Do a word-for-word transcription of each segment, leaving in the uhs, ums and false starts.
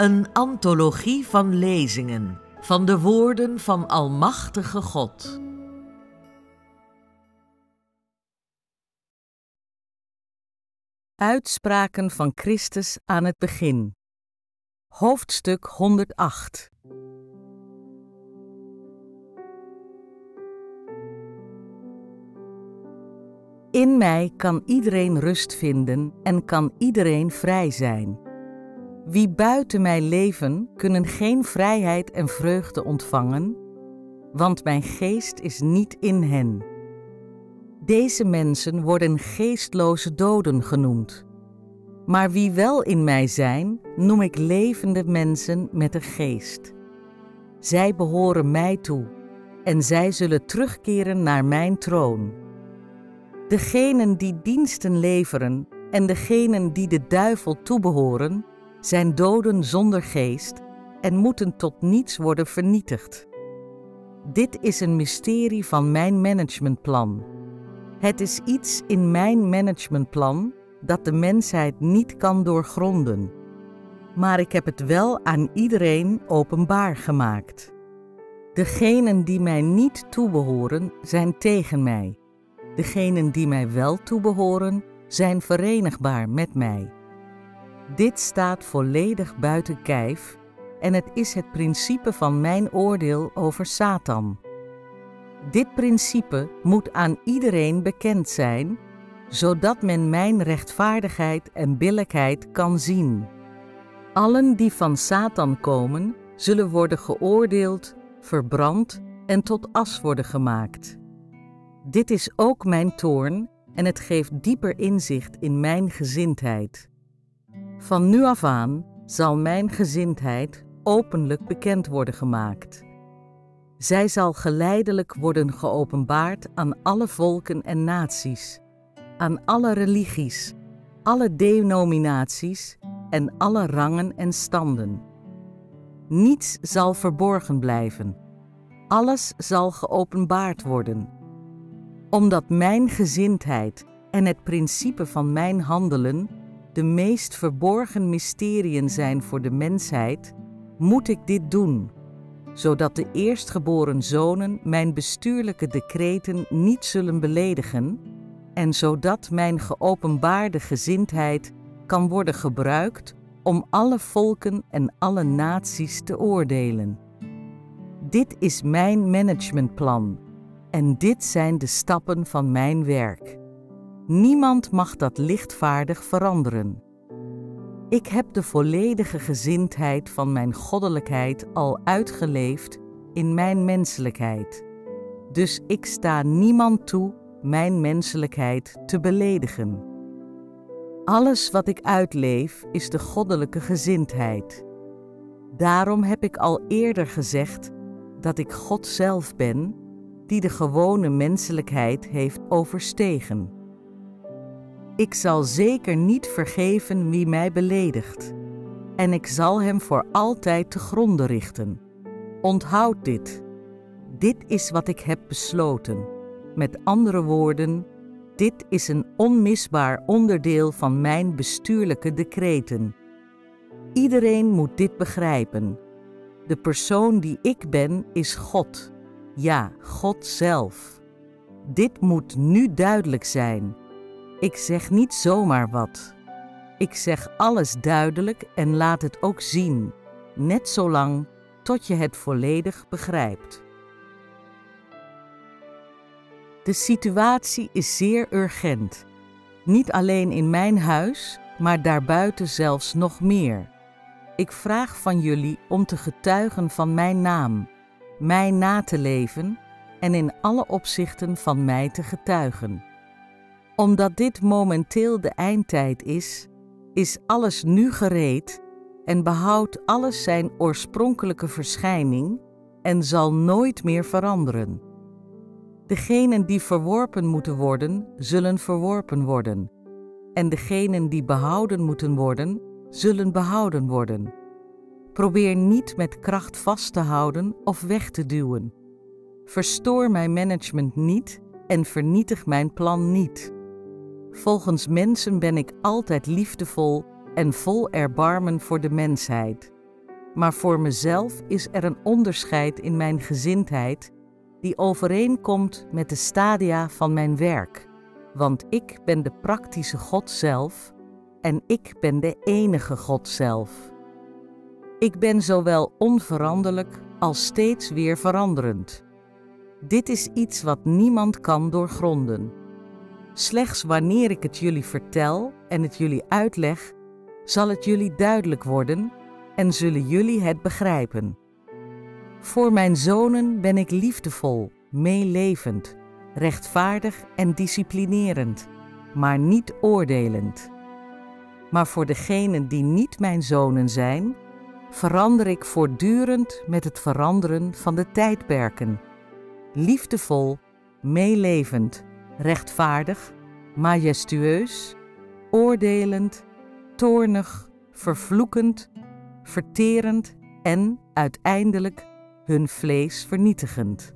Een antologie van lezingen van de woorden van Almachtige God. Uitspraken van Christus aan het begin. Hoofdstuk honderdacht. In mij kan iedereen rust vinden en kan iedereen vrij zijn. Wie buiten mij leven, kunnen geen vrijheid en vreugde ontvangen, want mijn geest is niet in hen. Deze mensen worden geestloze doden genoemd. Maar wie wel in mij zijn, noem ik levende mensen met een geest. Zij behoren mij toe, en zij zullen terugkeren naar mijn troon. Degenen die diensten leveren en degenen die de duivel toebehoren, zijn doden zonder geest en moeten tot niets worden vernietigd. Dit is een mysterie van mijn managementplan. Het is iets in mijn managementplan dat de mensheid niet kan doorgronden. Maar ik heb het wel aan iedereen openbaar gemaakt. Degenen die mij niet toebehoren, zijn tegen mij. Degenen die mij wel toebehoren, zijn verenigbaar met mij. Dit staat volledig buiten kijf en het is het principe van mijn oordeel over Satan. Dit principe moet aan iedereen bekend zijn, zodat men mijn rechtvaardigheid en billijkheid kan zien. Allen die van Satan komen, zullen worden geoordeeld, verbrand en tot as worden gemaakt. Dit is ook mijn toorn en het geeft dieper inzicht in mijn gezindheid. Van nu af aan zal mijn gezindheid openlijk bekend worden gemaakt. Zij zal geleidelijk worden geopenbaard aan alle volken en naties, aan alle religies, alle denominaties en alle rangen en standen. Niets zal verborgen blijven. Alles zal geopenbaard worden. Omdat mijn gezindheid en het principe van mijn handelen de meest verborgen mysteriën zijn voor de mensheid, moet ik dit doen, zodat de eerstgeboren zonen mijn bestuurlijke decreten niet zullen beledigen en zodat mijn geopenbaarde gezindheid kan worden gebruikt om alle volken en alle naties te oordelen. Dit is mijn managementplan en dit zijn de stappen van mijn werk. Niemand mag dat lichtvaardig veranderen. Ik heb de volledige gezindheid van mijn goddelijkheid al uitgeleefd in mijn menselijkheid. Dus ik sta niemand toe mijn menselijkheid te beledigen. Alles wat ik uitleef is de goddelijke gezindheid. Daarom heb ik al eerder gezegd dat ik God zelf ben, die de gewone menselijkheid heeft overstegen. Ik zal zeker niet vergeven wie mij beledigt, en ik zal hem voor altijd te gronde richten. Onthoud dit. Dit is wat ik heb besloten. Met andere woorden, dit is een onmisbaar onderdeel van mijn bestuurlijke decreten. Iedereen moet dit begrijpen. De persoon die ik ben is God. Ja, God zelf. Dit moet nu duidelijk zijn. Ik zeg niet zomaar wat. Ik zeg alles duidelijk en laat het ook zien, net zolang tot je het volledig begrijpt. De situatie is zeer urgent. Niet alleen in mijn huis, maar daarbuiten zelfs nog meer. Ik vraag van jullie om te getuigen van mijn naam, mij na te leven en in alle opzichten van mij te getuigen. Omdat dit momenteel de eindtijd is, is alles nu gereed en behoudt alles zijn oorspronkelijke verschijning en zal nooit meer veranderen. Degenen die verworpen moeten worden, zullen verworpen worden. En degenen die behouden moeten worden, zullen behouden worden. Probeer niet met kracht vast te houden of weg te duwen. Verstoor mijn management niet en vernietig mijn plan niet. Volgens mensen ben ik altijd liefdevol en vol erbarmen voor de mensheid. maar voor mezelf is er een onderscheid in mijn gezindheid die overeenkomt met de stadia van mijn werk, want ik ben de praktische God zelf en ik ben de enige God zelf. Ik ben zowel onveranderlijk als steeds weer veranderend. Dit is iets wat niemand kan doorgronden. Slechts wanneer ik het jullie vertel en het jullie uitleg, zal het jullie duidelijk worden en zullen jullie het begrijpen. Voor mijn zonen ben ik liefdevol, meelevend, rechtvaardig en disciplinerend, maar niet oordelend. Maar voor degenen die niet mijn zonen zijn, verander ik voortdurend met het veranderen van de tijdperken. Liefdevol, meelevend, rechtvaardig, majestueus, oordelend, toornig, vervloekend, verterend en uiteindelijk hun vlees vernietigend.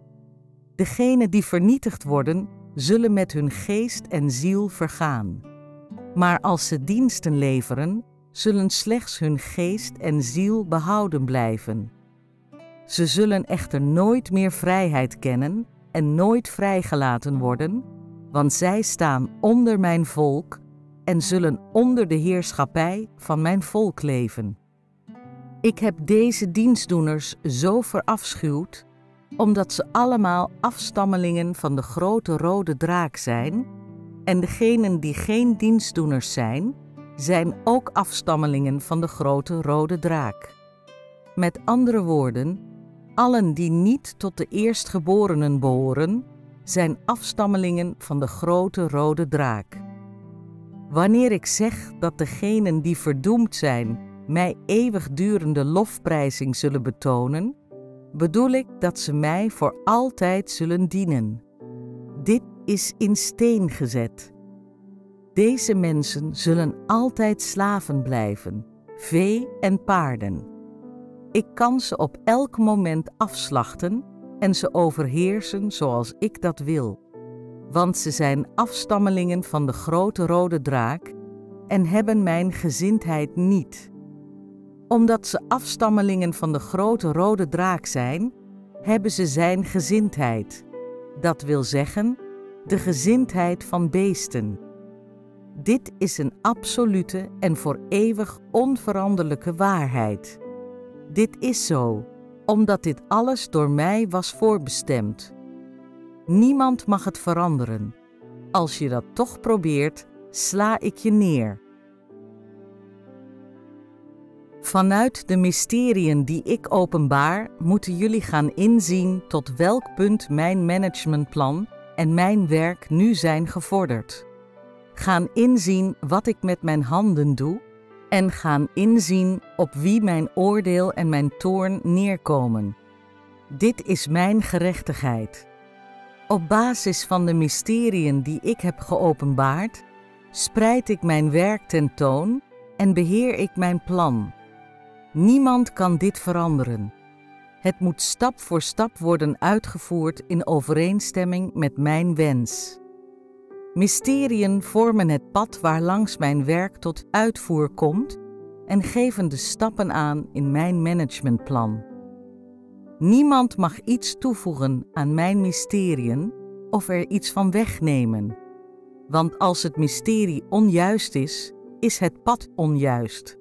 Degenen die vernietigd worden, zullen met hun geest en ziel vergaan. Maar als ze diensten leveren, zullen slechts hun geest en ziel behouden blijven. Ze zullen echter nooit meer vrijheid kennen en nooit vrijgelaten worden, want zij staan onder mijn volk en zullen onder de heerschappij van mijn volk leven. Ik heb deze dienstdoeners zo verafschuwd, omdat ze allemaal afstammelingen van de grote rode draak zijn, en degenen die geen dienstdoeners zijn, zijn ook afstammelingen van de grote rode draak. Met andere woorden, allen die niet tot de eerstgeborenen behoren, zijn afstammelingen van de grote rode draak. Wanneer ik zeg dat degenen die verdoemd zijn mij eeuwigdurende lofprijzing zullen betonen, bedoel ik dat ze mij voor altijd zullen dienen. Dit is in steen gezet. Deze mensen zullen altijd slaven blijven, vee en paarden. Ik kan ze op elk moment afslachten en ze overheersen zoals ik dat wil, want ze zijn afstammelingen van de grote rode draak en hebben mijn gezindheid niet. Omdat ze afstammelingen van de grote rode draak zijn, hebben ze zijn gezindheid. Dat wil zeggen, de gezindheid van beesten. Dit is een absolute en voor eeuwig onveranderlijke waarheid. Dit is zo, omdat dit alles door mij was voorbestemd. Niemand mag het veranderen. Als je dat toch probeert, sla ik je neer. Vanuit de mysteriën die ik openbaar, moeten jullie gaan inzien tot welk punt mijn managementplan en mijn werk nu zijn gevorderd. Gaan inzien wat ik met mijn handen doe en gaan inzien op wie mijn oordeel en mijn toorn neerkomen. Dit is mijn gerechtigheid. Op basis van de mysteriën die ik heb geopenbaard, spreid ik mijn werk tentoon en beheer ik mijn plan. Niemand kan dit veranderen. Het moet stap voor stap worden uitgevoerd in overeenstemming met mijn wens. Mysteriën vormen het pad waarlangs mijn werk tot uitvoer komt en geven de stappen aan in mijn managementplan. Niemand mag iets toevoegen aan mijn mysteriën of er iets van wegnemen. Want als het mysterie onjuist is, is het pad onjuist.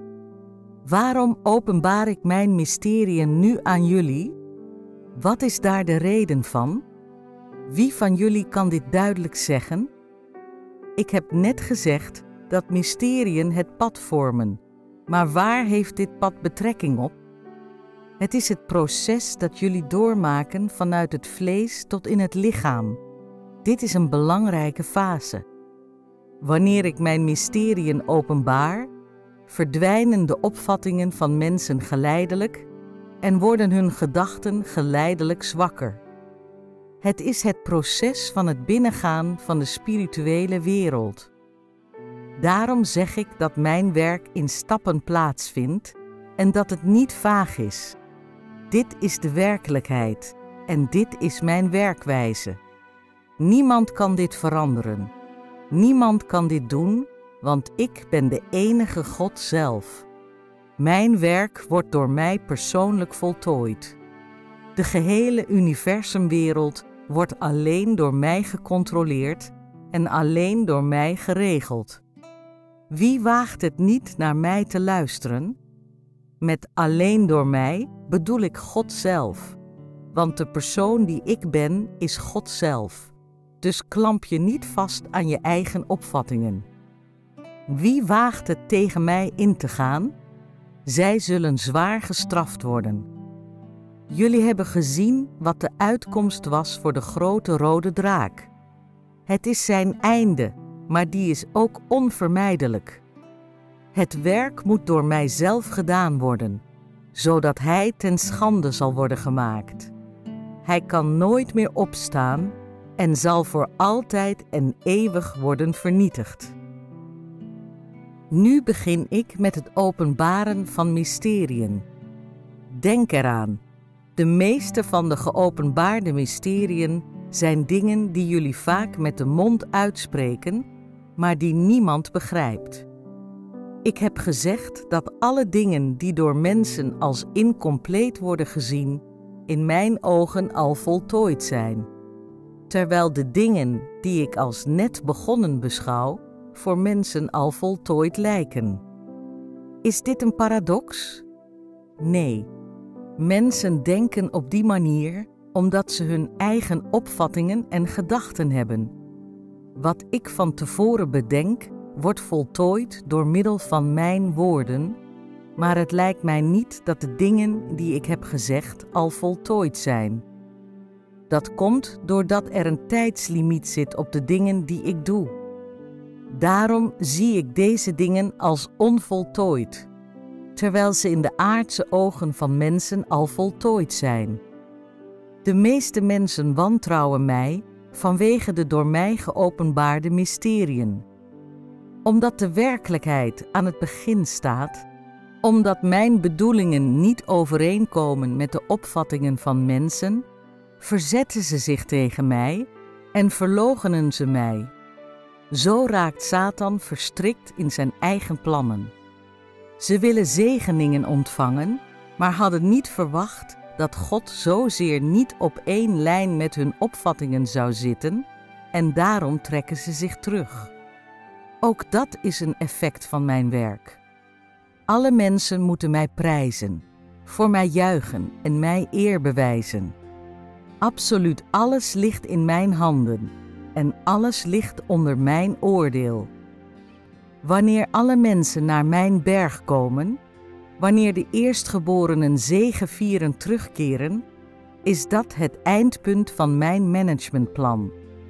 Waarom openbaar ik mijn mysteriën nu aan jullie? Wat is daar de reden van? Wie van jullie kan dit duidelijk zeggen? Ik heb net gezegd dat mysteriën het pad vormen, maar waar heeft dit pad betrekking op? Het is het proces dat jullie doormaken vanuit het vlees tot in het lichaam. Dit is een belangrijke fase. Wanneer ik mijn mysteriën openbaar, verdwijnen de opvattingen van mensen geleidelijk en worden hun gedachten geleidelijk zwakker. Het is het proces van het binnengaan van de spirituele wereld. Daarom zeg ik dat mijn werk in stappen plaatsvindt en dat het niet vaag is. Dit is de werkelijkheid en dit is mijn werkwijze. Niemand kan dit veranderen. Niemand kan dit doen, want ik ben de enige God zelf. Mijn werk wordt door mij persoonlijk voltooid. De gehele universumwereld wordt alleen door mij gecontroleerd en alleen door mij geregeld. Wie waagt het niet naar mij te luisteren? Met alleen door mij bedoel ik God zelf, want de persoon die ik ben is God zelf. Dus klamp je niet vast aan je eigen opvattingen. Wie waagt het tegen mij in te gaan? Zij zullen zwaar gestraft worden. Jullie hebben gezien wat de uitkomst was voor de grote rode draak. Het is zijn einde, maar die is ook onvermijdelijk. Het werk moet door mijzelf gedaan worden, zodat hij ten schande zal worden gemaakt. Hij kan nooit meer opstaan en zal voor altijd en eeuwig worden vernietigd. Nu begin ik met het openbaren van mysteriën. Denk eraan, de meeste van de geopenbaarde mysteriën zijn dingen die jullie vaak met de mond uitspreken, maar die niemand begrijpt. Ik heb gezegd dat alle dingen die door mensen als incompleet worden gezien, in mijn ogen al voltooid zijn, terwijl de dingen die ik als net begonnen beschouw, voor mensen al voltooid lijken. Is dit een paradox? Nee. Mensen denken op die manier omdat ze hun eigen opvattingen en gedachten hebben. Wat ik van tevoren bedenk, wordt voltooid door middel van mijn woorden, maar het lijkt mij niet dat de dingen die ik heb gezegd al voltooid zijn. Dat komt doordat er een tijdslimiet zit op de dingen die ik doe. Daarom zie ik deze dingen als onvoltooid, terwijl ze in de aardse ogen van mensen al voltooid zijn. De meeste mensen wantrouwen mij vanwege de door mij geopenbaarde mysteriën. Omdat de werkelijkheid aan het begin staat, omdat mijn bedoelingen niet overeenkomen met de opvattingen van mensen, verzetten ze zich tegen mij en verloochenen ze mij. Zo raakt Satan verstrikt in zijn eigen plannen. Ze willen zegeningen ontvangen, maar hadden niet verwacht dat God zozeer niet op één lijn met hun opvattingen zou zitten en daarom trekken ze zich terug. Ook dat is een effect van mijn werk. Alle mensen moeten mij prijzen, voor mij juichen en mij eer bewijzen. Absoluut alles ligt in mijn handen en alles ligt onder mijn oordeel. Wanneer alle mensen naar mijn berg komen, wanneer de eerstgeborenen zegevierend terugkeren, is dat het eindpunt van mijn managementplan.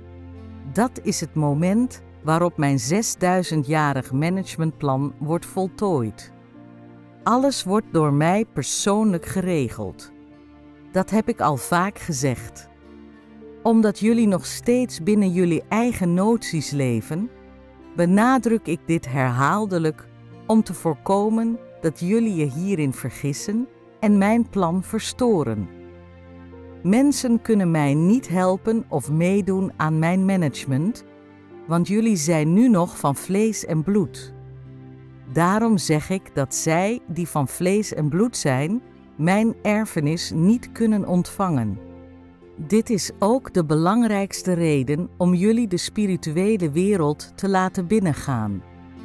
Dat is het moment waarop mijn zesduizendjarig managementplan wordt voltooid. Alles wordt door mij persoonlijk geregeld. Dat heb ik al vaak gezegd. Omdat jullie nog steeds binnen jullie eigen noties leven, benadruk ik dit herhaaldelijk om te voorkomen dat jullie je hierin vergissen en mijn plan verstoren. Mensen kunnen mij niet helpen of meedoen aan mijn management, want jullie zijn nu nog van vlees en bloed. Daarom zeg ik dat zij, die van vlees en bloed zijn, mijn erfenis niet kunnen ontvangen. Dit is ook de belangrijkste reden om jullie de spirituele wereld te laten binnengaan.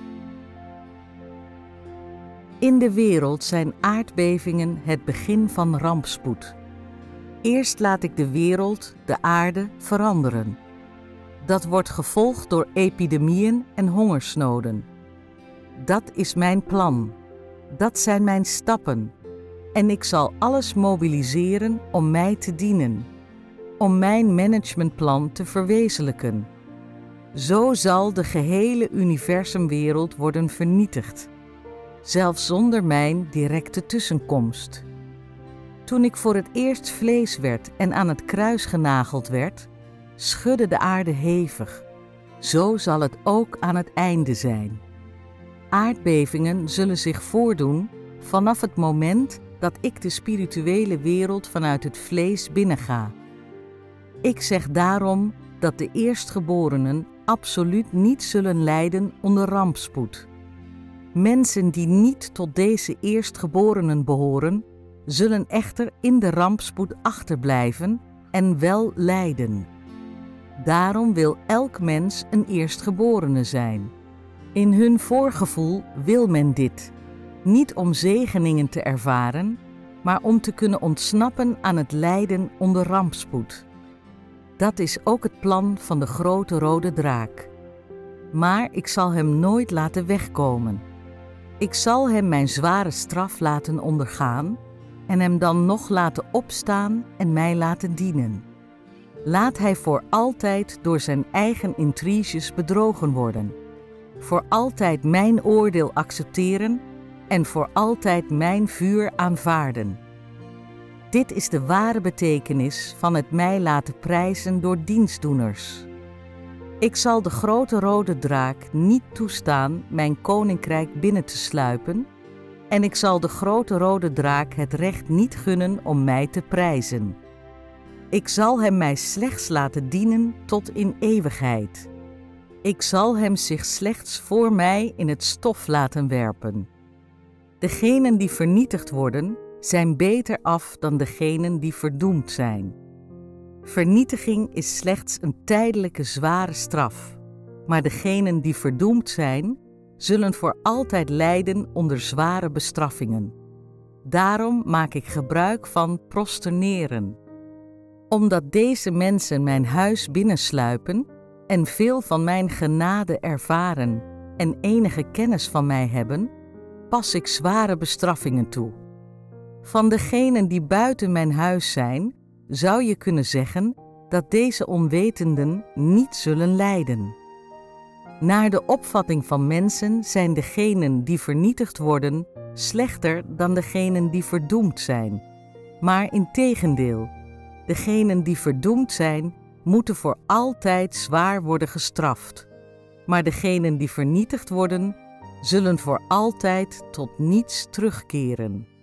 In de wereld zijn aardbevingen het begin van rampspoed. Eerst laat ik de wereld, de aarde, veranderen. Dat wordt gevolgd door epidemieën en hongersnoden. Dat is mijn plan. Dat zijn mijn stappen. En ik zal alles mobiliseren om mij te dienen, om mijn managementplan te verwezenlijken. Zo zal de gehele universumwereld worden vernietigd, zelfs zonder mijn directe tussenkomst. Toen ik voor het eerst vlees werd en aan het kruis genageld werd, schudde de aarde hevig. Zo zal het ook aan het einde zijn. Aardbevingen zullen zich voordoen vanaf het moment dat ik de spirituele wereld vanuit het vlees binnenga. Ik zeg daarom dat de eerstgeborenen absoluut niet zullen lijden onder rampspoed. Mensen die niet tot deze eerstgeborenen behoren, zullen echter in de rampspoed achterblijven en wel lijden. Daarom wil elk mens een eerstgeborene zijn. In hun voorgevoel wil men dit, niet om zegeningen te ervaren, maar om te kunnen ontsnappen aan het lijden onder rampspoed. Dat is ook het plan van de grote rode draak. Maar ik zal hem nooit laten wegkomen. Ik zal hem mijn zware straf laten ondergaan en hem dan nog laten opstaan en mij laten dienen. Laat hij voor altijd door zijn eigen intriges bedrogen worden, voor altijd mijn oordeel accepteren en voor altijd mijn vuur aanvaarden. Dit is de ware betekenis van het mij laten prijzen door dienstdoeners. Ik zal de grote rode draak niet toestaan mijn koninkrijk binnen te sluipen, en ik zal de grote rode draak het recht niet gunnen om mij te prijzen. Ik zal hem mij slechts laten dienen tot in eeuwigheid. Ik zal hem zich slechts voor mij in het stof laten werpen. Degenen die vernietigd worden, zijn beter af dan degenen die verdoemd zijn. Vernietiging is slechts een tijdelijke zware straf, maar degenen die verdoemd zijn, zullen voor altijd lijden onder zware bestraffingen. Daarom maak ik gebruik van prosterneren. Omdat deze mensen mijn huis binnensluipen en veel van mijn genade ervaren en enige kennis van mij hebben, pas ik zware bestraffingen toe. Van degenen die buiten mijn huis zijn, zou je kunnen zeggen dat deze onwetenden niet zullen lijden. Naar de opvatting van mensen zijn degenen die vernietigd worden slechter dan degenen die verdoemd zijn. Maar integendeel, degenen die verdoemd zijn, moeten voor altijd zwaar worden gestraft. Maar degenen die vernietigd worden, zullen voor altijd tot niets terugkeren.